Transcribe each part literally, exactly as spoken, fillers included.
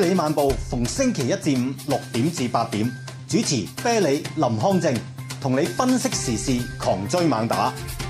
啤梨漫步逢星期一至五六點至八點，主持啤梨林康正，同你分析時事，狂追猛打。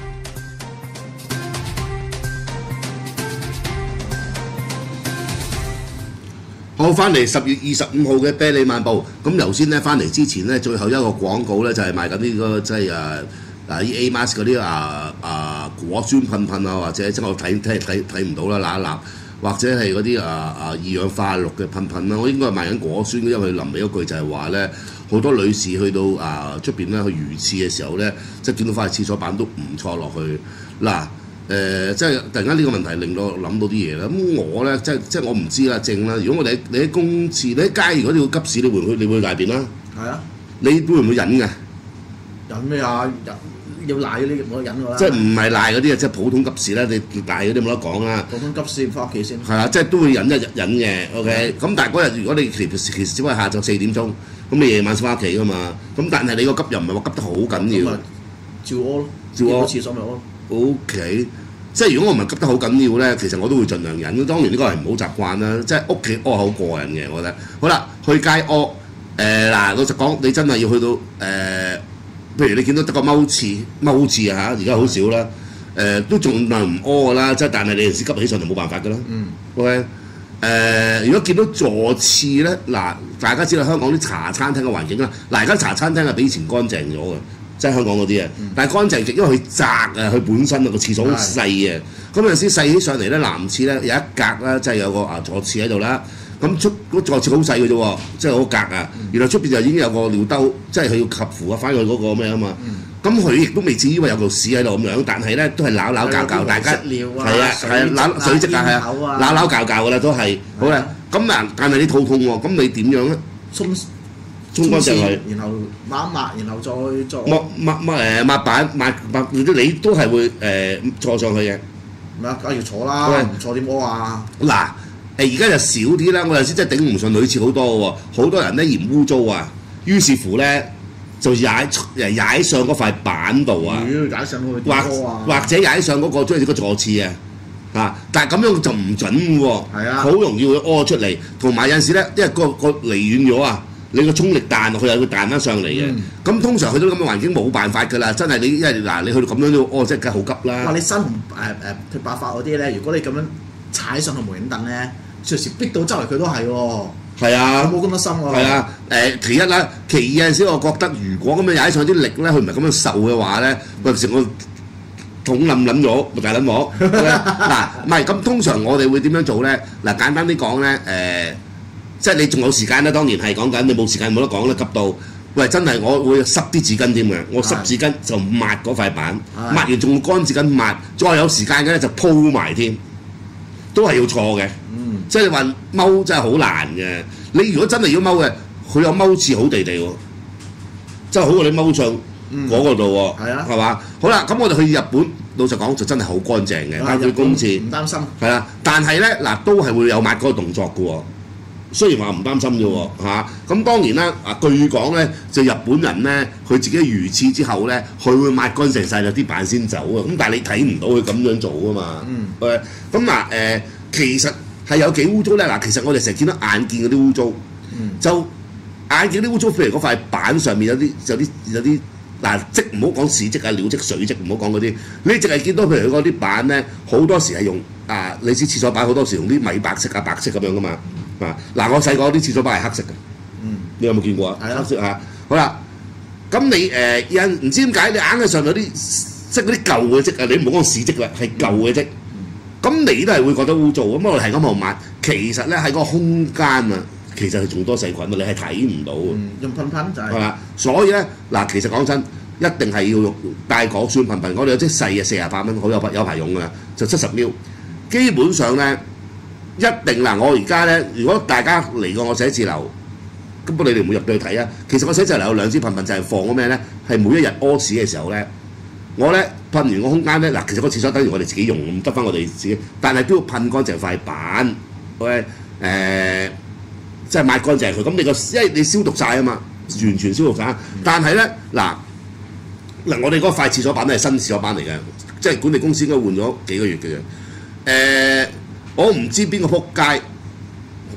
好，翻嚟十月二十五號嘅啤梨漫步。咁頭先咧翻嚟之前咧，最後一個廣告咧就係、是、賣緊呢、這個即係誒嗱啲 A mask 嗰啲啊啊果酸噴噴啊，或者即係我睇睇睇睇唔到啦，揦一揦，或者係嗰啲啊啊二氧化氯嘅噴噴啦。我應該係賣緊果酸，因為佢臨尾嗰句就係話咧，好多女士去到啊出邊咧去如廁嘅時候咧，即係見到塊廁所板都唔錯落去嗱。誒、呃，即係突然間呢個問題令到我諗到啲嘢啦。咁我咧，即係即係我唔知啦，正啦。如果我哋你喺公廁，你喺街，如果你要急屎，你會唔會你會大便啦？係啊。你會唔會忍㗎？ 忍咩啊？忍要賴嗰啲冇得忍㗎啦。 即係唔係賴嗰啲啊？即係普通急屎咧，你賴嗰啲冇得講啦。 普通急屎翻屋企先。 係啊，即係都會忍一日忍嘅。OK。咁但係嗰日如果你其實其實只係下晝四點鐘，咁你夜晚先翻屋企㗎嘛。咁但係你個急又唔係話急得好緊要。 照屙咯。照屙。廁所咪屙。O K， 即係如果我唔係急得好緊要咧，其實我都會盡量忍。當然呢個係唔好習慣啦，即係屋企屙好過癮嘅，我覺得。好啦，去街屙，誒嗱，老實講，你真係要去到誒、呃，譬如你見到得個踎廁，踎廁啊嚇，而家好少啦，誒、呃、都盡量唔屙噶啦，即係但係你有時急起上就冇辦法噶啦。嗯。OK， 誒、呃，如果見到座廁咧，嗱，大家知道香港啲茶餐廳嘅環境啦，嗱，而家茶餐廳係比以前乾淨咗嘅。即係香港嗰啲啊，嗯、但係乾淨極，因為佢窄啊，佢本身啊個廁所好細啊，咁有陣時細起上嚟咧，男廁咧有一格啦，即係有個啊座廁喺度啦，咁出嗰座廁好細嘅啫喎，即係好格啊，嗯、然後出邊就已經有個尿兜，即係佢要及扶啊翻去嗰個咩啊嘛，咁佢亦都未至於話有嚿屎喺度咁樣，但係咧都係扭扭教教，大家係啊係啊扭水漬啊係啊扭扭教教㗎啦都係，好啦，咁啊但係你肚痛喎，咁你點樣咧？沖乾淨佢， 然後抹一抹，然後再再抹抹抹誒抹板抹抹，你都係會誒、呃、坐上去嘅。 咩啊？梗係要坐啦，唔坐點屙啊？ 嗱誒而家就少啲啦，我有時真係頂唔順女廁好多嘅喎，好多人咧嫌污糟啊，於是乎咧就踩誒踩上嗰塊板度啊， 踩上去或或者踩上嗰、那個即係個座廁啊嚇，但係咁樣就唔準喎，係啊，好容易會屙出嚟，同埋有陣時咧，因為個個離遠咗啊。你個衝力彈落去又會彈翻上嚟嘅，咁、嗯、通常去到咁嘅環境冇辦法㗎啦，真係你因為嗱你去到咁樣都屙，即係梗係好急啦。 哇！你新紅誒誒脱白髮嗰啲咧，如果你咁樣踩上去無影凳咧，隨時逼到周圍佢都係喎。係啊，冇咁多心喎。係啊，誒、呃、其一啦，其二有陣時我覺得如果咁樣踩上啲力咧，佢唔係咁樣受嘅話咧，咪成個桶冧冧咗，咪大撚鑊。嗱唔係咁通常我哋會點樣做咧？嗱簡單啲講咧誒。呃即係你仲有時間啦，當然係講緊你冇時間冇得講啦，急到喂真係我會濕啲紙巾添嘅，我濕紙巾就抹嗰塊板，抹完仲乾紙巾抹，再有時間嘅咧就鋪埋添，都係要錯嘅。嗯，即係你話踎真係好難嘅。你如果真係要踎嘅，佢有踎廁好地地喎，真係好過你踎上嗰個度喎。係啊，係嘛？好啦，咁我哋去日本，老實講就真係好乾淨嘅，包括公廁。唔擔心。係啦，但係咧嗱都係會有抹嗰個動作嘅喎。雖然話唔擔心啫喎嚇，咁當然啦啊！據講咧，就日本人咧，佢自己如廁之後咧，佢會抹乾淨晒咗啲板先走啊。咁但係你睇唔到佢咁樣做啊嘛。嗯。誒，咁嗱誒，其實係有幾污糟咧。嗱，其實我哋成日見到眼見嗰啲污糟，嗯、就眼見啲污糟，譬如嗰塊板上面有啲有啲有啲嗱漬，唔好講屎漬啊、尿漬、水漬，唔好講嗰啲。你淨係見到譬如嗰啲板咧，好多時係用啊，你知廁所板好多時用啲米白色啊、白色咁樣噶嘛。啊！嗱，我細個啲廁所板係黑色嘅，嗯，你有冇見過啊？係黑色嚇。好啦，咁你誒有唔知點解你硬係上有啲即係嗰啲舊嘅漬啊？你唔好講屎漬啦，係舊嘅漬。咁、嗯、你都係會覺得污糟。咁我哋係咁號抹，其實咧喺嗰個空間啊，其實係仲多細菌啊，你係睇唔到嘅。嗯，用噴噴就係、是。係嘛？所以咧嗱，其實講真，一定係要用帶果酸噴噴。我哋有啲細嘅四十八蚊，好有有排用㗎，就七十 ml。基本上咧。一定嗱，我而家咧，如果大家嚟過我寫字樓，根本你哋唔會入到去睇啊。其實我寫字樓有兩支噴噴，就係放咗咩咧？係每一日屙屎嘅時候咧，我咧噴完個空間咧，嗱，其實個廁所等於我哋自己用，唔得翻我哋自己，但係都要噴乾淨塊板，喂誒，即係抹乾淨佢。咁你個因為你消毒晒啊嘛，完全消毒晒。但係咧嗱嗱，我哋嗰塊廁所板咧係新廁所板嚟嘅，即係管理公司應該換咗幾個月嘅啫，誒、呃。我唔知邊個撲街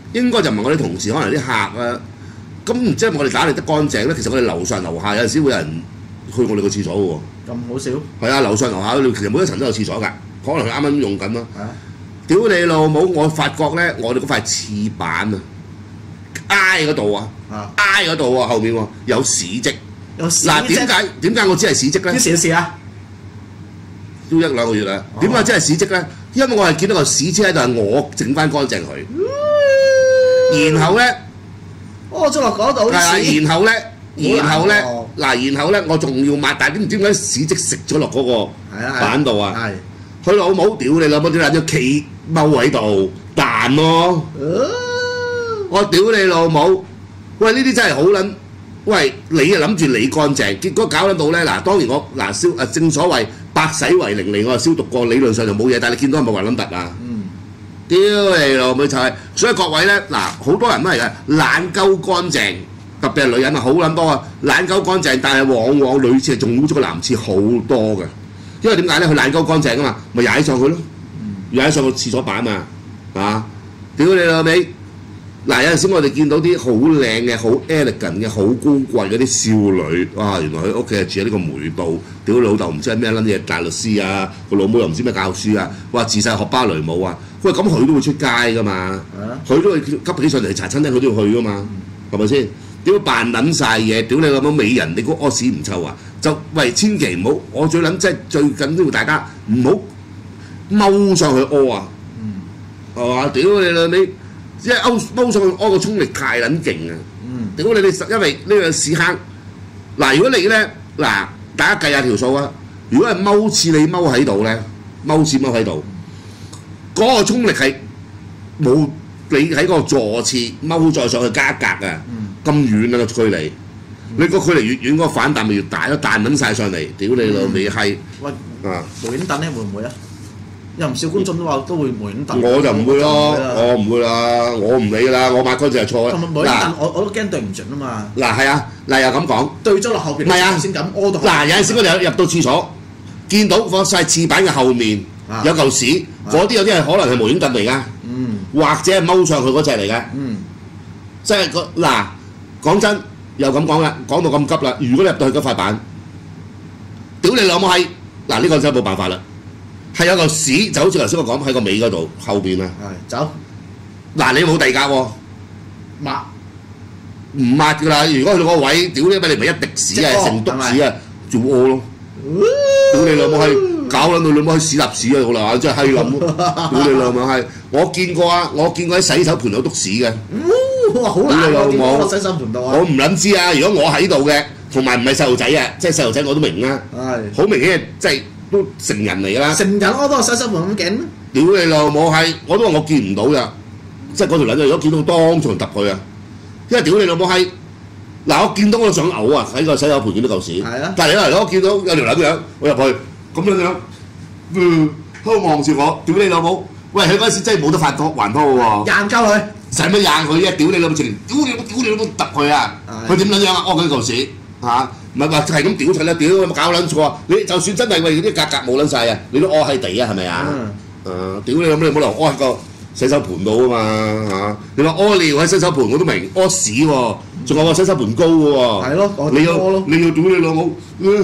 應該就唔係我哋同事，可能啲客啊。咁唔知係咪我哋打理得乾淨咧？其實我哋樓上樓下有陣時會有人去我哋個廁所喎。 咁好少？ 係啊，樓上樓下其實每一層都有廁所㗎，可能佢啱啱用緊咯。 係啊！ 屌你老母！我發覺咧，我哋嗰塊廁板啊，挨嗰度啊，挨嗰度啊，後面喎有屎跡。 有屎嗱，點解點解我知係屎跡咧？ 幾時嘅事啊？ 都一兩個月啦。點解真係屎跡咧？因為我係見到個屎車喺度，係我整翻乾淨佢，然後咧。 屙咗落嗰度啲屎，然後咧，然後咧，嗱，然後咧，我仲要抹，但係點點解屎跡食咗落嗰個板度啊？佢老母屌你老母，屌你企踎喺度彈咯！我屌你老母！喂，呢啲真係好撚！喂，你啊諗住你乾淨，結果搞得到咧嗱，當然我嗱消誒正所謂百洗為零嚟，我係消毒過，理論上就冇嘢，但係你見到係咪話撚突啊？屌你老母就係，所以各位咧嗱，好多人都係嘅，懶鳩乾淨，特別係女人啊，好撚多啊，懶鳩乾淨，但係往往女廁仲污咗個男廁好多嘅，因為點解咧？佢懶鳩乾淨啊嘛，咪踩上去咯，踩上個廁所板啊，啊！屌你老味！嗱有陣時我哋見到啲好靚嘅、好 elegant 嘅、好高貴嗰啲少女，哇！原來佢屋企係住喺呢個梅道，屌老豆唔知係咩撚嘢大律師啊，個老母又唔知咩教書啊，哇！自細學芭蕾舞啊！喂，咁佢都會出街噶嘛？佢都會急起上嚟茶餐廳，佢都要去噶嘛？係咪先？屌扮撚晒嘢，屌你老母美人，你估屙屎唔臭啊？就喂，千祈唔好，我最撚即係最緊都要大家唔好踎上去屙啊！係嘛？屌你老味，即係踎踎上去屙個衝力太撚勁啊！屌你你因為呢個屎坑嗱，如果你咧嗱，大家計下條數啊！如果係踎似你踎喺度咧，踎似踎喺度。嗰個衝力係冇你喺嗰個座廁踎再上去加格啊，咁遠啊個距離，你個距離越遠，嗰個反彈咪越大咯，彈撚晒上嚟，屌你老味係喂啊！ 無影凳咧會唔會啊？有唔少觀眾都話都會無影凳。 我就唔會咯，我唔會啦，我唔理啦，我買乾淨係錯。 同埋無影凳，我我都驚對唔準啊嘛。嗱係啊，嗱又咁講， 對咗落後邊， 唔係啊， 先咁屙到。 嗱有陣時我哋入到廁所，見到放晒廁板嘅後面有嚿屎。嗰啲有啲係可能係無影凳嚟㗎，嗯、或者係踎上去嗰隻嚟㗎，嗯、即係個嗱講真又咁講啦，講到咁急啦，如果你入到去嗰塊板，屌你老母閪，嗱呢個真係冇辦法啦，係有嚿屎就好似頭先我講喺個尾嗰度後邊啊， 走， 嗱你冇地格喎，抹唔抹㗎啦，如果去到嗰位，屌你咪你唔係一滴屎啊，成篤屎啊，做屙咯，屌你老母閪！搞撚到你媽去屎立屎啊！好啦，真係閪諗咯，屌你老母閪！我見過啊，我見過喺洗手盤度篤屎嘅。哇！好難啊！點解洗手盤度啊？我唔撚知啊！如果我喺度嘅，同埋唔係細路仔啊，即係細路仔我都明啦。係。好明顯係即係都成人嚟㗎啦。成人我都係洗手盤咁勁。屌你老母閪！我都話我見唔到咋，即係嗰條撚如果見到當場揼佢啊！因為屌你老母閪！嗱，我見到我想嘔啊！喺個洗手盤見到嚿屎。係啊。但係你嚟我見到有條撚樣，我入去。咁樣樣，嗯，喺度望住我，屌你老母！喂，佢嗰陣時真係冇得發拖還拖喎，硬鳩佢，使乜硬佢啫？屌你老母！直屌你老母！屌你老母！揼佢啊！佢點撚樣啊？屙緊嚿屎嚇，唔係話係咁屌出啦！屌有冇搞撚錯啊？你就算真係為啲格格冇撚晒啊，你都屙喺地啊，係咪啊？誒，屌你老母！你冇理由屙喺個洗手盤度啊嘛嚇！你話屙尿喺洗手盤我都明，屙屎喎，仲有個洗手盤高嘅喎。係咯，你要你要屌你老母！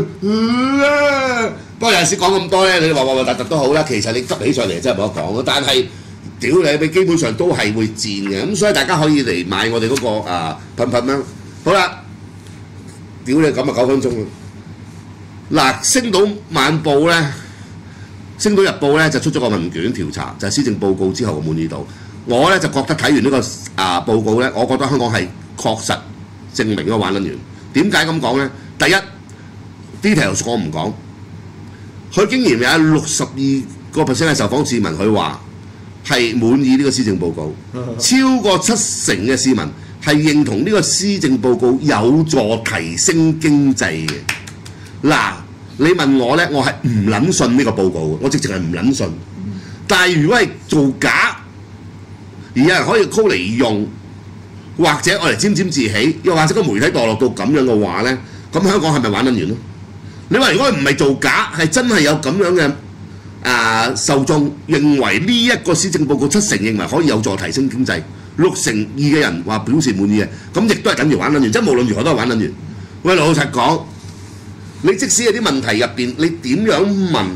不過有陣時講咁多咧，你話話話突突都好啦，其實你急起上嚟真係冇得講。但係屌你，你基本上都係會賤嘅，咁所以大家可以嚟買我哋嗰、那個啊噴噴啦。好啦，屌你咁啊九分鐘啦。嗱，《星島晚報》咧，《星島日報》咧就出咗個問卷調查，就係、是、施政報告之後嘅滿意度。我咧就覺得睇完呢、這個啊報告咧，我覺得香港係確實證明咗玩撚完。點解咁講咧？第一 details 我唔講。佢竟然有六十二個 percent 嘅受訪市民，佢話係滿意呢個施政報告，超過七成嘅市民係認同呢個施政報告有助提升經濟嘅。嗱，你問我咧，我係唔撚信呢個報告嘅，我直情係唔撚信。但係如果係造假，而有人可以 call 嚟用，或者我嚟沾沾自喜，又或者個媒體墮落到咁樣嘅話咧，咁香港係咪玩得完咯？你話如果唔係造假，係真係有咁樣嘅啊受眾認為呢一個施政報告七成認為可以有助提升經濟， 六成二嘅人話表示滿意嘅，咁亦都係等於玩撚完，即係無論如何都係玩撚完。喂，老實講，你即使有啲問題入邊，你點樣問？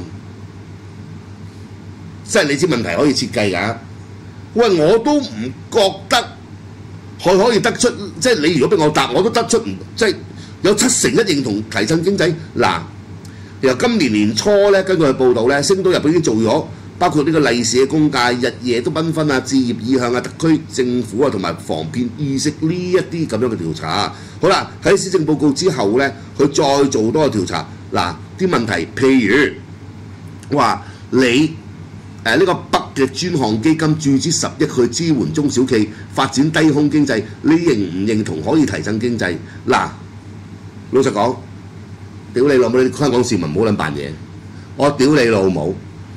即係你知問題可以設計㗎。喂，我都唔覺得佢可以得出，即係你如果俾我答，我都得出唔即係有七成一認同提振經濟。嗱，由今年年初咧，根據報道咧，《星島日報》已經做咗。包括呢個利是嘅公價、日夜都繽紛啊、置業意向啊、特區政府啊同埋防騙意識呢一啲咁樣嘅調查。好啦，喺施政報告之後呢，佢再做多個調查。嗱，啲問題譬如話你誒呢、呃這個北嘅專項基金注資十億去支援中小企發展低空經濟，你認唔認同可以提振經濟？嗱，老實講，屌你老母！你香港市民唔好撚扮嘢，我屌你老母！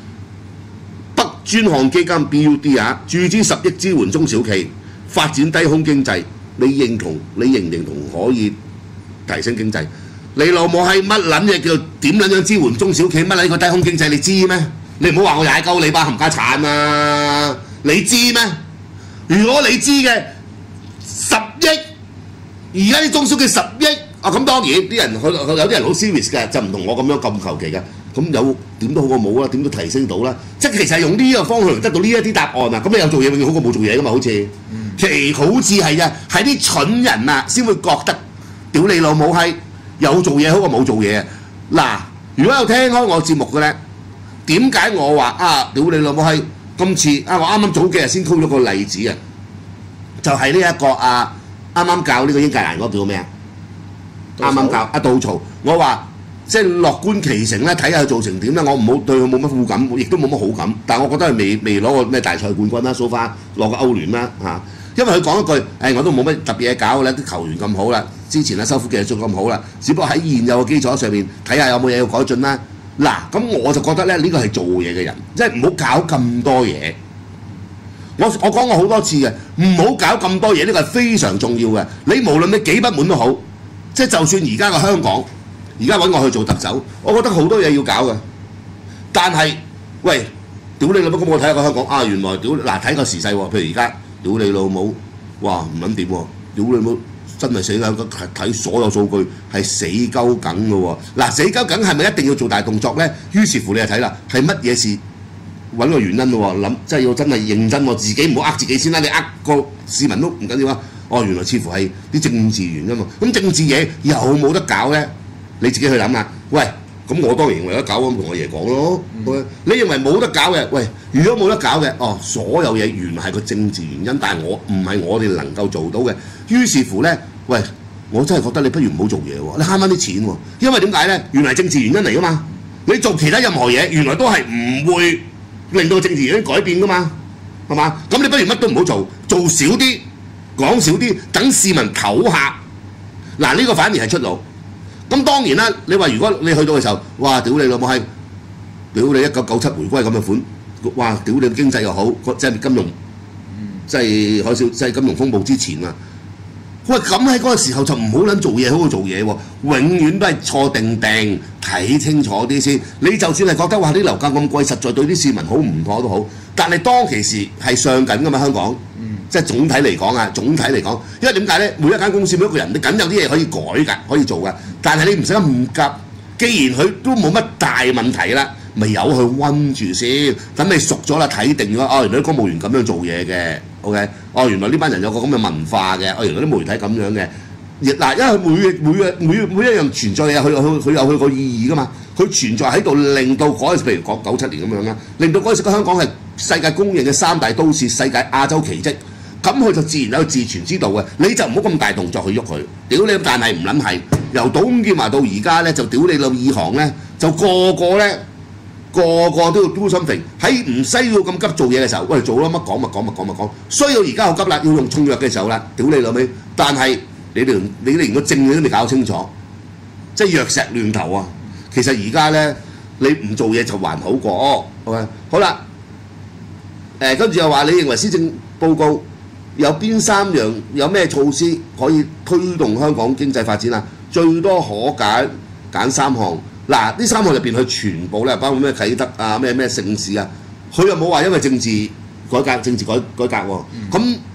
專項基金 B U D 啊，注資十億支援中小企發展低空經濟，你認同？你認唔認同可以提升經濟？你老母係乜撚嘢叫點撚樣支援中小企？乜撚個低空經濟你知咩？你唔好話我踩鳩你班冚家鏟啊！你知咩？如果你知嘅十億，而家啲中小企十億啊，咁當然啲人佢佢有啲人好 serious 嘅，就唔同我咁樣咁求其嘅。咁有點都好過冇啦，點都提升到啦。即係其實係用呢個方向得到呢一啲答案啊。咁你有做嘢永遠好過冇做嘢噶嘛？好似，嗯、其好似係啊，係啲蠢人啊先會覺得屌你老母係有做嘢好過冇做嘢啊。嗱，如果有聽開我節目嘅咧，點解我話啊屌你老母係今次啊？我啱啱早幾日先溝咗個例子啊，就係呢一個啊啱啱教呢個英格蘭嗰個叫咩啊？啱啱教阿杜曹，我話。即係樂觀其成咧，睇下佢做成點咧。我唔好對佢冇乜好感，亦都冇乜好感。但係我覺得佢未未攞過咩大賽冠軍啦，so far攞過歐聯啦嚇。因為佢講一句，誒、哎、我都冇乜特別嘢搞啦，啲球員咁好啦，之前啊收復技術做咁好啦，只不過喺現有嘅基礎上面睇下有冇嘢要改進啦。嗱，咁我就覺得咧，呢、這個係做嘢嘅人，即係唔好搞咁多嘢。我我講過好多次嘅，唔好搞咁多嘢，呢、這個係非常重要嘅。你無論你幾不滿都好，即係就算而家嘅香港。而家揾我去做特首，我覺得好多嘢要搞嘅。但係，喂，屌你老母！咁我睇下個香港啊，原來屌嗱睇個時勢喎。譬如而家，屌你老母，哇唔撚掂喎！屌你老母，真係死梗，睇所有數據係死鳩梗嘅喎。嗱，死鳩梗係咪一定要做大動作咧？於是乎你就睇啦，係乜嘢事揾個原因咯喎？諗即係要真係認真喎，自己唔好呃自己先啦。你呃個市民都唔緊要啊。哦，原來似乎係啲政治原因喎。咁政治嘢有冇得搞咧？你自己去諗下，喂，咁我當然認為得搞，咁同我爺講咯。嗯、你認為冇得搞嘅，喂，如果冇得搞嘅，哦，所有嘢原來係個政治原因，但係我唔係我哋能夠做到嘅。於是乎咧，喂，我真係覺得你不如唔好做嘢喎，你慳翻啲錢喎。因為點解咧？原來係政治原因嚟噶嘛。你做其他任何嘢，原來都係唔會令到政治原因改變噶嘛，係嘛？咁你不如乜都唔好做，做少啲，講少啲，等市民唞下。嗱，呢個反而係出路。咁當然啦，你話如果你去到嘅時候，哇！屌你老母閪，屌你一九九七回歸咁嘅款，哇！屌你經濟又好，即係金融，即係海嘯，即係金融風暴之前啊！喂，咁喺嗰個時候就唔好撚做嘢，好好做嘢喎，永遠都係坐定定，睇清楚啲先。你就算係覺得話啲樓價咁貴，實在對啲市民好唔妥都好，但係當其時係上緊㗎嘛，香港。即係總體嚟講啊，總體嚟講，因為點解咧？每一間公司每一個人，你梗有啲嘢可以改㗎，可以做㗎。但係你唔使咁急，既然佢都冇乜大問題啦，咪由佢溫住先。等你熟咗啦，睇定咗，哦，原來啲公務員咁樣做嘢嘅 ，OK，哦，原來呢班人有個咁嘅文化嘅，哦，原來啲媒體咁樣嘅。嗱，因為每每個每每一樣存在嘅嘢，佢佢佢有佢個意義㗎嘛。佢存在喺度，令到嗰陣時，譬如講九七年咁樣啦，令到嗰陣時嘅香港係世界公認嘅三大都市、世界亞洲奇蹟。咁佢就自然有自傳之道嘅，你就唔好咁大動作去喐佢。屌你，但係唔撚係由董建華到而家咧，就屌你老二行咧，就個個咧個個都要 do something，喺唔需要咁急做嘢嘅時候，喂做啦，乜講咪講咪講咪講。需要而家好急啦，要用重藥嘅時候啦，屌你老味。但係你連你連個正嘢都未搞清楚，即係藥石亂投啊！其實而家咧，你唔做嘢就還好過。OK，好啦，誒跟住又話你認為施政報告有邊三樣有咩措施可以推動香港經濟發展啊？最多可揀揀三項。嗱，呢三項入邊佢全部咧，包括咩啟德啊、咩咩盛事啊，佢又冇話因為政治改革、政治改改革喎。咁、嗯、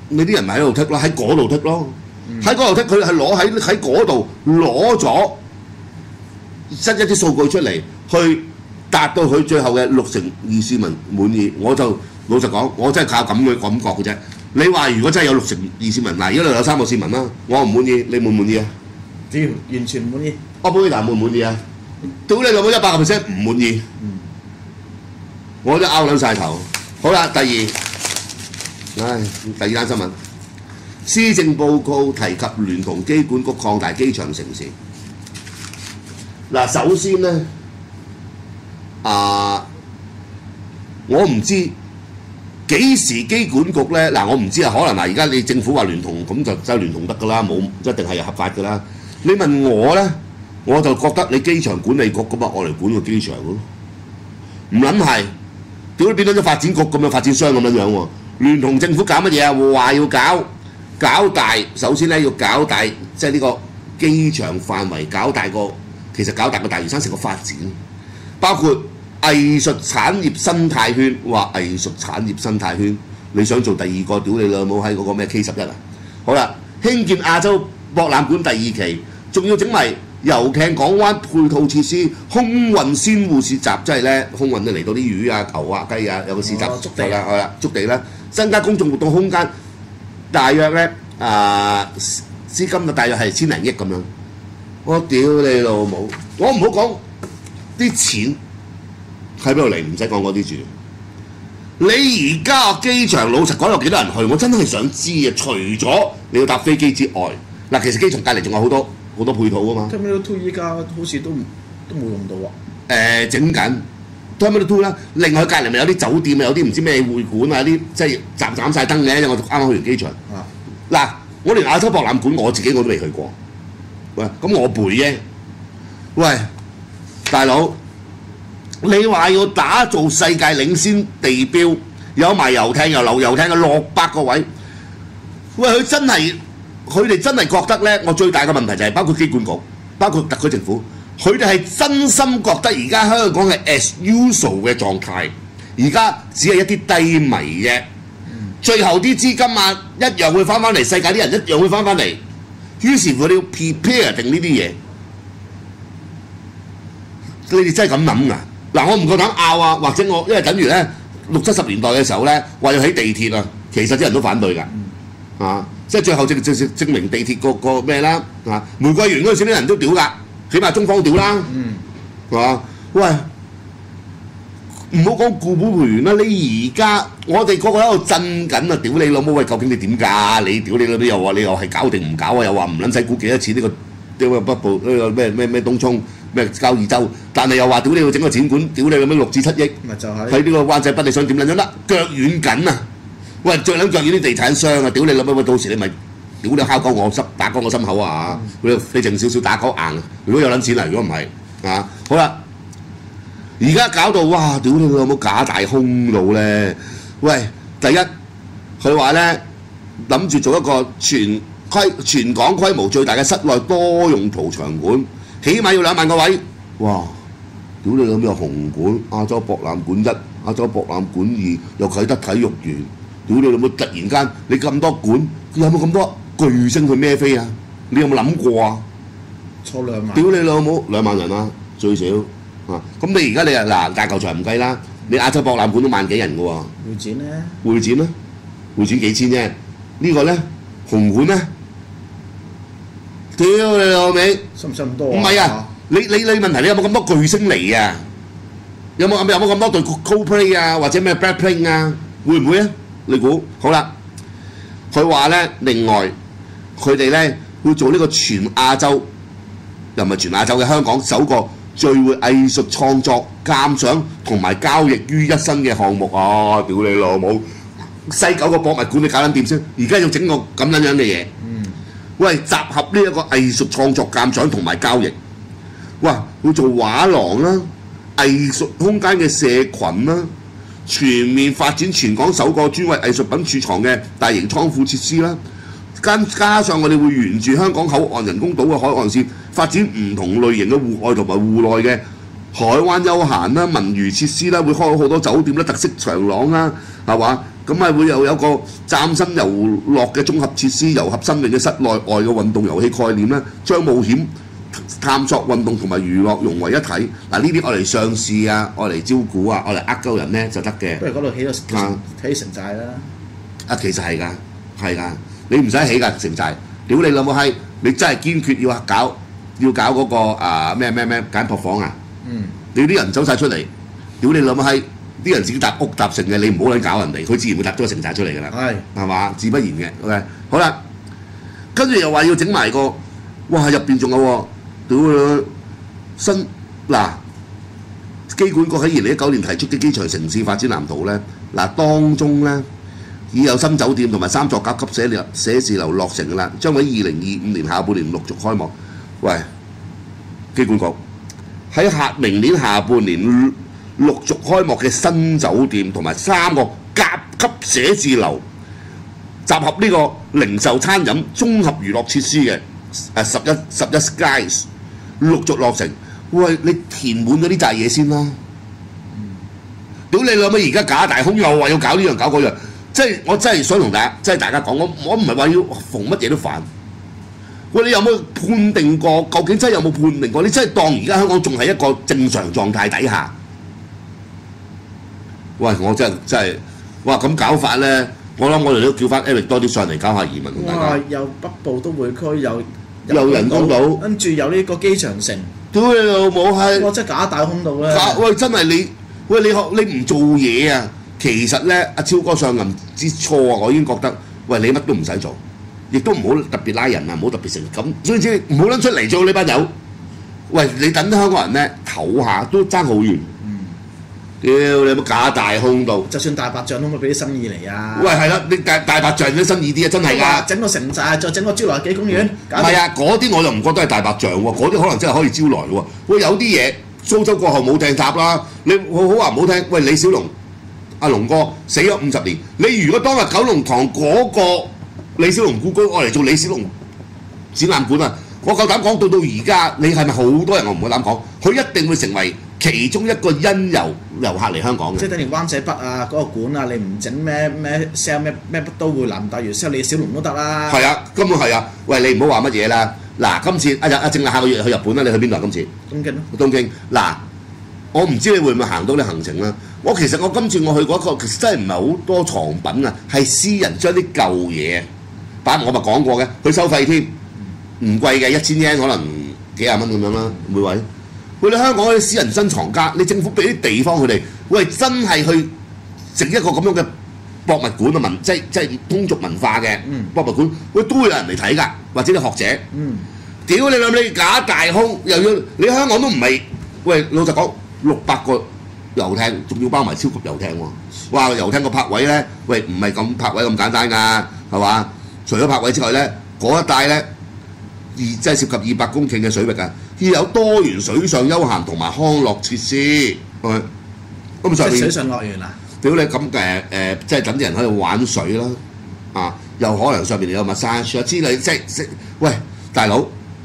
你啲人咪喺度剔咯，喺嗰度剔咯，喺嗰度剔，佢係攞喺喺嗰度攞咗塞一啲數據出嚟，去達到佢最後嘅六成二市民滿意。我就老實講，我真係靠咁嘅感覺嘅啫。你話如果真係有六成二市民，嗱，而家度有三個市民啦，我唔滿意，你滿唔滿意啊？ 屌，完全唔滿意。 operator 滿唔滿意啊？屌你老母一百個 percent 唔滿意，嗯、我都拗撚晒頭。好啦，第二，唉，第二單新聞，施政報告提及聯同機管局擴大機場城市。嗱，首先咧，啊，我唔知幾時機管局咧，嗱，我唔知啊，可能嗱，而家你政府話聯同，咁就就聯同得㗎啦，冇一定係合法㗎啦。你問我咧？我就覺得你機場管理局咁啊，我嚟管個機場咯，唔撚係，屌你變咗咗發展局咁樣發展商咁樣樣喎，聯同政府搞乜嘢啊？話要搞搞大，首先咧要搞大，即係呢個機場範圍搞大個，其實搞大個大嶼山成個發展，包括藝術產業生態圈，話藝術產業生態圈，你想做第二個屌你老母喺嗰個咩 K 十一啊？好啦，興建亞洲博覽館第二期，仲要整埋遊艇港灣配套設施，空運鮮戶市集，即係咧空運咧嚟到啲魚啊、牛啊、雞啊，有個市集， 築地啦，係啦，築地啦，增加公眾活動空間，大約咧啊資金啊，大約係千零億咁樣。我屌你老母！我唔好講啲錢喺邊度嚟，唔使講嗰啲住。你而家個機場老實講有幾多人去？我真係想知啊！除咗你要搭飛機之外，嗱，其實機場隔離仲有好多。好多配套啊嘛 Terminal Two 依家好似都都冇用到喎。誒、 呃，整緊 Terminal Two 啦，另外隔離咪有啲酒店啊，有啲唔知咩會館啊，啲即係斬斬曬燈嘅。因為我啱啱去完機場。嗱、啊，我連亞洲博覽館我自己我都未去過。喂，咁我背啫。喂，大佬，你話要打造世界領先地標，有埋遊艇又流遊艇嘅六百個位，喂，佢真係〜佢哋真係覺得咧，我最大嘅問題就係包括機管局、包括特區政府，佢哋係真心覺得而家香港係 as usual 嘅狀態，而家只係一啲低迷啫。嗯、最後啲資金啊，一樣會翻返嚟，世界啲人一樣會翻返嚟。於是乎你要 prepare 定呢啲嘢，你哋真係咁諗㗎？嗱，我唔夠膽拗啊，或者我因為等於咧六七十年代嘅時候咧，話要起地鐵啊，其實啲人都反對㗎，嗯、啊。即係最後證證證明地鐵個個咩啦嚇，玫瑰園嗰陣時啲人都屌㗎，起碼中方屌啦，係嘛、嗯？喂，唔好講固本培元啦，你而家我哋個個喺度震緊啊！屌你老母喂，究竟你點㗎？你屌你嗰啲又話你又係搞定唔搞啊？又話唔撚使估幾多錢呢、呢個屌個北部呢個咩咩咩東涌咩交椅洲，但係又話屌你要整個展館，屌你咁樣六至七億，咪就係喺呢個灣仔北，你想點撚樣啦？腳軟緊啊！喂，最撚腳軟啲地產商啊！屌你老母！到時你咪屌你敲鳩我心，打鳩我心口啊！嚇，你剩少少打鳩硬。如果有撚錢啦，如果唔係啊，好啦，而家搞到哇！屌你老母假大空路咧！喂，第一佢話咧諗住做一個全規全港規模最大嘅室內多用途場館，起碼要兩萬個位。哇！屌你老母有紅館、亞洲博覽館一、亞洲博覽館二，又啟德體育園。屌你老母！突然間你咁多館，有冇咁多巨星去孭飛啊？你有冇諗過啊？ 錯兩萬。屌你老母，兩萬人啊，最少啊！咁你而家你啊嗱大球場唔計啦，你亞洲博覽館都萬幾人嘅喎。會展咧？會展咧？會展幾千啫？呢、呢個咧紅館咧？屌你老味！使唔使咁多啊？唔係啊！你你你問題你有冇咁多巨星嚟啊？有冇有冇咁多隊 Coldplay 啊，或者咩 Blackpink 啊？會唔會啊？你估好啦？佢話咧，另外佢哋咧會做呢個全亞洲，又唔係全亞洲嘅香港首個聚會藝術創作、鑑賞同埋交易於一身嘅項目啊！屌你老母！西九個博物館你搞緊掂先，而家要整個咁樣樣嘅嘢。嗯。喂，集合呢一個藝術創作、鑑賞同埋交易。哇！會做畫廊啦、藝術空間嘅社群啦。全面發展全港首個專為藝術品儲藏嘅大型倉庫設施啦，加加上我哋會沿住香港口岸人工島嘅海岸線發展唔同類型嘅戶外同埋戶內嘅海灣休閒啦、文娛設施啦，會開好多酒店啦、特色長廊啦，係嘛？ 咁啊會又有個嶄新遊樂嘅綜合設施，糅合新穎嘅室內外嘅運動遊戲概念咧，將冒險探索運動同埋娛樂融為一體。嗱呢啲我嚟上市啊，我嚟招股啊，我嚟呃鳩人咧就得嘅。 不如嗰度起咗啊起城寨啦。 啊，其實係㗎，係㗎，你唔使起㗎城寨。屌你老母閪！你真係堅決要搞要搞嗰、嗰個啊咩咩咩簡樸房啊！ 嗯， 你啲人走晒出嚟，屌你老母閪！啲人自己搭屋搭成嘅，你唔好撚搞人哋，佢自然會搭咗個城寨出嚟㗎啦。係係嘛，自不然嘅。OK， 好啦，跟住又話要整埋個，哇入邊仲有喎，屌你新嗱機管局喺二零一九年提出嘅機場城市發展藍圖咧，嗱當中咧已有新酒店同埋三座甲級寫寫字樓落成㗎啦，將喺二零二五年下半年陸續開幕。喂，機管局喺下明年下半年陸續開幕嘅新酒店同埋三個甲級寫字樓，集合呢個零售、餐飲、綜合娛樂設施嘅誒十一十一 Skies 陸續落成。喂，你填滿嗰啲扎嘢先啦！屌你老味，而家假大空又話要搞呢樣搞嗰樣，即係我真係想同大家，即係大家講，我我唔係話要逢乜嘢都反。喂，你有冇判定過？究竟真係有冇判定過？你真係當而家香港仲係一個正常狀態底下？喂，我真係真係，哇咁搞法咧，我諗我哋都叫翻 Eric 多啲上嚟搞下移民同大家。 哇！有北部都會區，有有人工島， 跟住有呢個機場城。 屌你老母係！ 哇！真係假大空度咧。 喂，真係你，喂你學你唔做嘢啊！其實咧，阿超哥上任之初啊，我已經覺得，喂你乜都唔使做，亦都唔好特別拉人啊，唔好特別成咁，所以知唔好撚出嚟做呢班友。喂，你等香港人咧唞下都爭好遠。屌你有冇假大空度？ 就算大白象都咪俾啲新意嚟啊！ 喂，係啦，你大大白象都新意啲啊，真係㗎！ 整個城寨，再整個侏羅紀公園。 唔係啊，嗰啲我就唔覺得係大白象喎，嗰啲可能真係可以招來喎。喂，有啲嘢蘇州過後冇掟塔啦，你好好話唔好聽。喂，李小龍，阿龍哥死咗五十年，你如果當日九龍塘嗰個李小龍故居愛嚟做李小龍展覽館啊，我夠膽講到到而家，你係咪好多人我唔夠膽講，佢一定會成為其中一個因由遊客嚟香港嘅， 即係等於灣仔北啊嗰、那個館啊，你唔整咩咩 sell 咩咩都會南大嶼 sell 李小龍都得啦。 係啊，根本係啊。喂，你唔好話乜嘢啦。嗱，今次阿阿正下個月去日本啦，你去邊度啊？今次東京咯。 東京嗱，我唔知你會唔會行到你行程啦。我其實我今次我去嗰、那個其實真係唔係好多藏品啊，係私人將啲舊嘢，擺我咪講過嘅，佢收費添，唔貴嘅，一千 yen 可能幾廿蚊咁樣啦，每位。喂，你香港啲私人珍藏家，你政府俾啲地方佢哋，喂真係去整一個咁樣嘅博物館啊文，即係即係通俗文化嘅博物館，喂都會有人嚟睇㗎，或者啲學者。嗯，屌你諗你假大空，又要你香港都唔係，喂老實講六百個遊艇，仲要包埋超級遊艇喎。哇，遊艇個泊位咧，喂唔係咁泊位咁簡單㗎，係嘛？除咗泊位之外咧，嗰一帶咧。而即係涉及二百公頃嘅水域啊，要有多元水上休閒同埋康樂設施，係咁上面水上樂園啊！ 屌你咁誒誒，即係等啲人喺度玩水啦，啊，又可能上面有 massage 啊之類，即係即喂大佬，誒、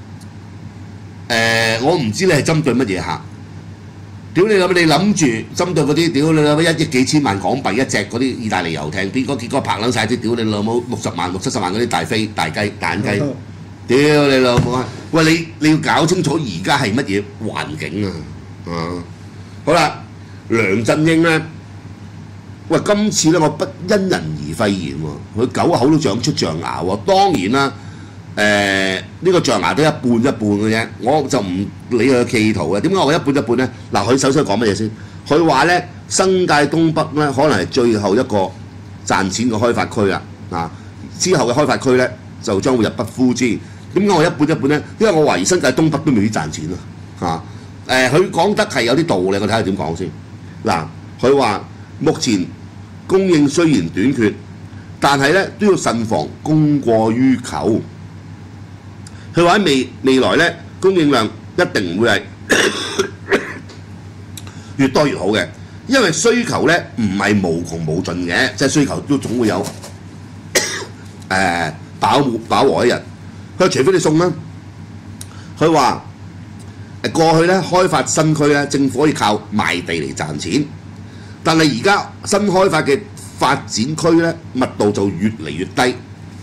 呃、我唔知你係針對乜嘢客？屌你諗你諗住針對嗰啲屌你諗一億幾千萬港幣一隻嗰啲意大利遊艇，結果結果拍撚晒啲屌你老母六十萬六七十萬嗰啲大飛大雞蛋雞。屌你老母啊！喂，你你要搞清楚而家係乜嘢環境啊！啊，好啦，梁振英咧，喂，今次咧我不因人而肺炎喎，佢九口都長出象牙喎。當然啦，誒、呃、呢、這個象牙都一半一半嘅啫，我就唔理佢嘅企圖嘅。點解我一半一半咧？嗱，佢首先講乜嘢先？佢話咧，新界東北咧可能係最後一個賺錢嘅開發區啦，啊，之後嘅開發區咧就將會入不敷支。點解我一半一半咧？因為我懷疑新界東北都未必賺錢啊！嚇，誒，佢講得係有啲道理，我睇下點講先。嗱，佢話目前供應雖然短缺，但係咧都要慎防供過於求。佢話喺未未來咧供應量一定會係越多越好嘅，因為需求咧唔係無窮無盡嘅，即係需求都總會有誒飽飽和一日。佢除非你送啦，佢話誒過去咧開發新區咧，政府可以靠賣地嚟賺錢，但係而家新開發嘅發展區咧密度就越嚟越低。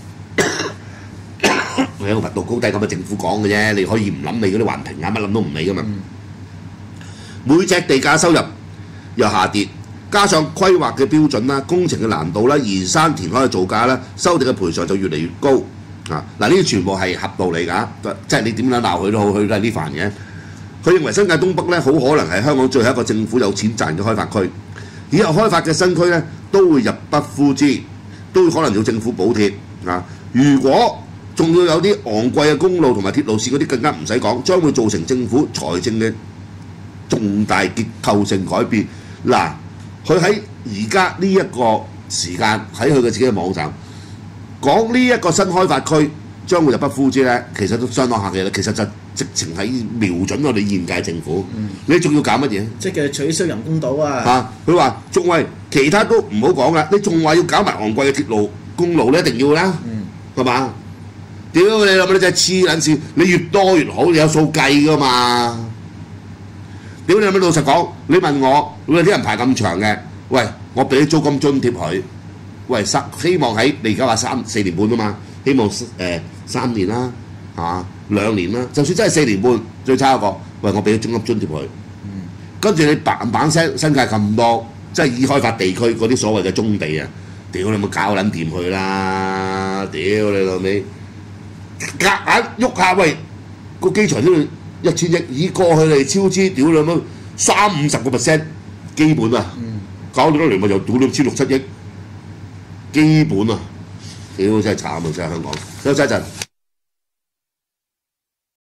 係一個密度高低咁嘅政府講嘅啫，你可以唔諗你嗰啲環評啊乜諗都唔理噶嘛。嗯、每隻地價收入又下跌，加上規劃嘅標準啦、工程嘅難度啦、移山填海嘅造價啦、收地嘅賠償就越嚟越高啊！嗱，呢啲全部係合道理㗎，即係你點樣鬧佢都好，佢都係呢範嘅。佢認為新界東北咧好可能係香港最後一個政府有錢賺嘅開發區，以後開發嘅新區咧都會入不敷支，都可能要政府補貼啊！如果仲要有啲昂貴嘅公路同埋鐵路線嗰啲，更加唔使講，將會造成政府財政嘅重大結構性改變。嗱，佢喺而家呢一個時間喺佢嘅自己嘅網站講呢一個新開發區將會入不敷支咧，其實都相當客氣啦。其實就直情係瞄準我哋現屆政府。嗯、你仲要搞乜嘢？即係取消人工島啊！ 嚇，佢話仲係其他都唔好講啦，你仲話要搞埋昂貴嘅鐵路公路，你一定要啦，係嘛、嗯？屌你諗你真係黐撚線！你越多越好，你有數計噶嘛？屌你諗老實講，你問我，你啲人排咁長嘅，喂，我俾啲租金津貼佢，喂，三希望喺你而家話三四年半啊嘛，希望誒、呃、三年啦，嚇兩年啦，就算真係四年半，最差一個，喂，我俾啲租金津貼佢，嗯、跟住你嘭嘭聲新界咁多，即係已開發地區嗰啲所謂嘅棕地啊，屌你冇搞撚掂佢啦，屌你老味！夾硬喐下，喂個機場都要一千億，已過去嚟超支，屌你媽三五十個 percent 基本啊，嗯、搞到多年咪又屌到千六七億基本啊，屌真係慘啊！真係香港，休息一陣。